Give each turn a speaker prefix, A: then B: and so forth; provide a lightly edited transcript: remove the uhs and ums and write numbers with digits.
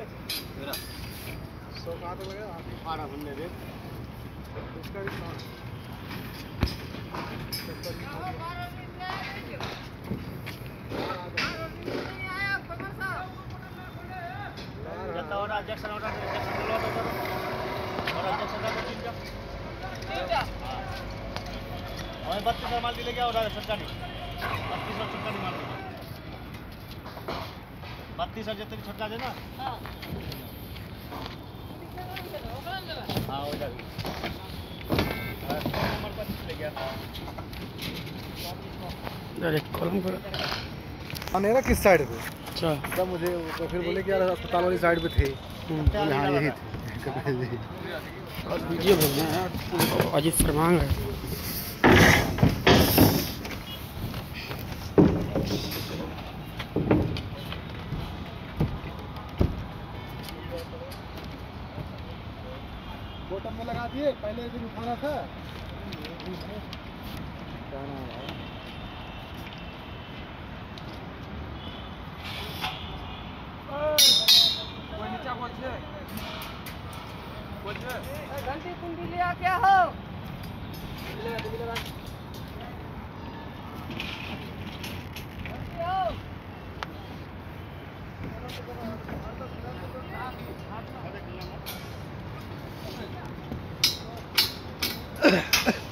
A: मेरा 100 कहाँ तक लगेगा? 18 बनने दे इसका भी और 32 माल ले गया और छोटका नहीं 32 छोटका नहीं माल 32 जितने छोटका दे ना हाँ हो जाएगी नंबर 25 ले गया
B: डायरेक्ट कॉलम कर
A: मेरा किस साइड पे
B: अच्छा
A: तब मुझे तो फिर बोले कि यार अस्पताल वाली साइड पे थे हाँ यही थे
B: और वीडियो बोल रहे हैं यार अजीत फरमांग है
A: बॉटम में लगा दिए पहले दिन उठाना था
C: घंटी कुंडी लिया क्या हो
A: हो